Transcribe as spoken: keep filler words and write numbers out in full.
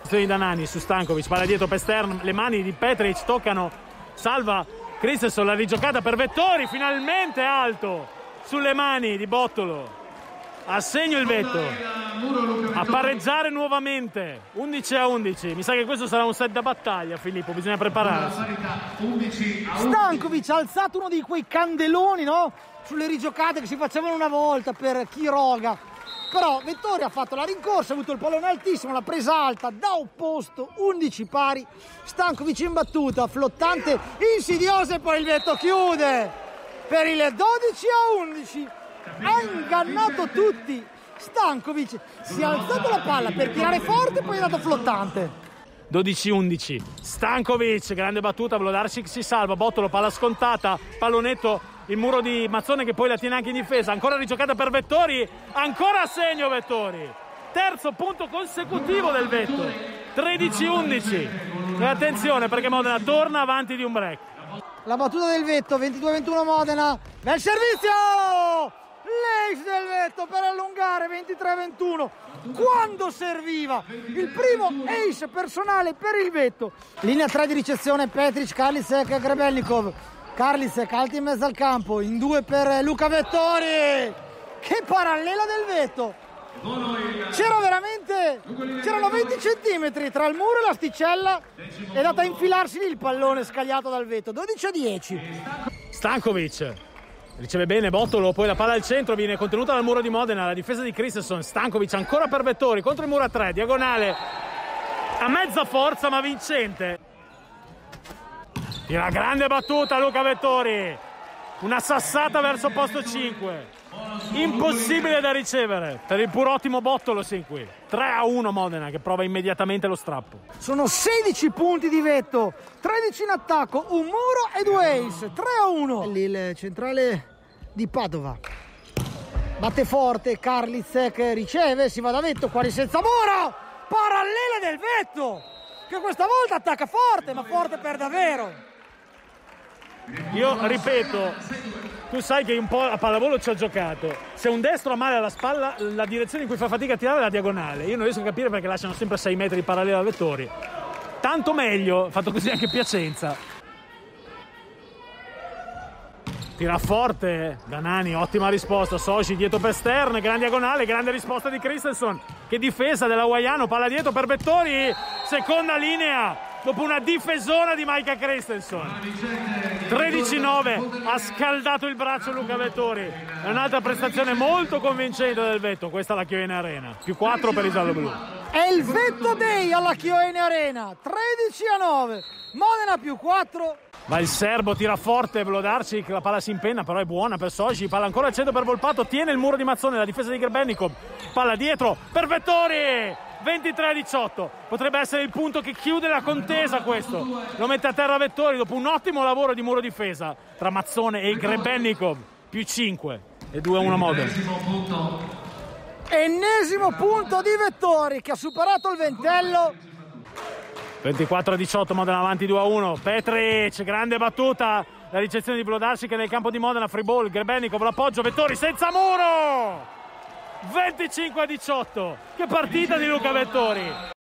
prestazioni di Danani su Stankovic, palla dietro per Stern, le mani di Petric toccano, salva Christensen, la rigiocata per Vettori, finalmente alto sulle mani di Bottolo. A segno il Vetto, a pareggiare nuovamente, undici a undici. Mi sa che questo sarà un set da battaglia, Filippo, bisogna prepararsi. Stankovic ha alzato uno di quei candeloni, no? Sulle rigiocate che si facevano una volta per Quiroga. Però Vettori ha fatto la rincorsa, ha avuto il pallone altissimo, l'ha presa alta da opposto, undici pari. Stankovic in battuta, flottante, insidiosa, e poi il Vetto chiude per il dodici a undici. Ha ingannato tutti. Stankovic si è alzato la palla per tirare forte e poi è andato flottante. dodici undici. Stankovic, grande battuta, Vlodarčić si salva, Bottolo, palla scontata, pallonetto, il muro di Mazzone che poi la tiene anche in difesa, ancora rigiocata per Vettori, ancora a segno Vettori. Terzo punto consecutivo del Vetto, tredici undici. E attenzione perché Modena torna avanti di un break. La battuta del Vetto, ventidue a ventuno Modena, bel servizio! L'ace del Vetto per allungare, ventitré a ventuno, quando serviva il primo ace personale per il Vetto. Linea tre di ricezione, Petric, Karliček e Grebennikov. Karliček alti in mezzo al campo, in due per Luca Vettori. Che parallela del Vetto! C'era veramente, c'erano venti centimetri tra il muro e l'asticella, è andata a infilarsi lì il pallone scagliato dal Vetto. Dodici a dieci. Stankovic riceve bene Bottolo, poi la palla al centro viene contenuta dal muro di Modena, la difesa di Christensen. Stankovic ancora per Vettori contro il muro a tre, diagonale a mezza forza ma vincente. Tira grande battuta Luca Vettori, una sassata verso posto cinque, impossibile da ricevere per il pur ottimo Bottolo sin qui. Tre a uno Modena che prova immediatamente lo strappo. Sono sedici punti di Vetto, tredici in attacco, un muro e due ace, tre a uno. Lì il centrale di Padova batte forte, Karliček riceve, si va da Vetto, quasi senza muro, parallela del Vetto che questa volta attacca forte, ma forte per davvero. Io ripeto, tu sai che un po' a pallavolo ci ho giocato. Se un destro ha male alla spalla, la direzione in cui fa fatica a tirare è la diagonale. Io non riesco a capire perché lasciano sempre sei metri di parallelo a Vettori. Tanto meglio, fatto così anche Piacenza. Tira forte Danani, ottima risposta. Soci dietro per Stern, gran diagonale, grande risposta di Christensen. Che difesa dell'hawaiano, palla dietro per Vettori, seconda linea dopo una difesona di Micah Christensen. tredici nove, ha scaldato il braccio Luca Vettori. È un'altra prestazione molto convincente del Vetto, questa è la Chioene Arena, più quattro per i gialloblu. È il Vetto Day alla Chioene Arena, tredici a nove, Modena più quattro. Va il serbo, tira forte Vlodarčić, la palla si impenna, però è buona per Soci, palla ancora al centro per Volpato, tiene il muro di Mazzone, la difesa di Grebennikov, palla dietro per Vettori, ventitré a diciotto, potrebbe essere il punto che chiude la contesa questo, lo mette a terra Vettori dopo un ottimo lavoro di muro difesa tra Mazzone e Grebennikov, più cinque e due a uno Modena. Ennesimo punto di Vettori che ha superato il ventello. ventiquattro a diciotto, Modena avanti due a uno. Petric, grande battuta, la ricezione di Vlodarčić che nel campo di Modena, free ball, Grebennikov, l'appoggio, Vettori senza muro, venticinque a diciotto, che partita di Luca Vettori.